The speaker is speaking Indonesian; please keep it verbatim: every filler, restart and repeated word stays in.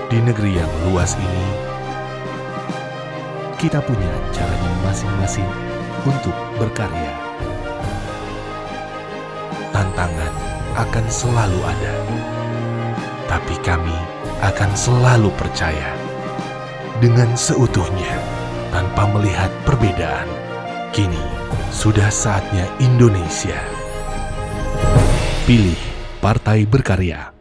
Di negeri yang luas ini, kita punya caranya masing-masing untuk berkarya. Tantangan akan selalu ada, tapi kami akan selalu percaya dengan seutuhnya tanpa melihat perbedaan. Kini sudah saatnya Indonesia. Pilih Partai Berkarya.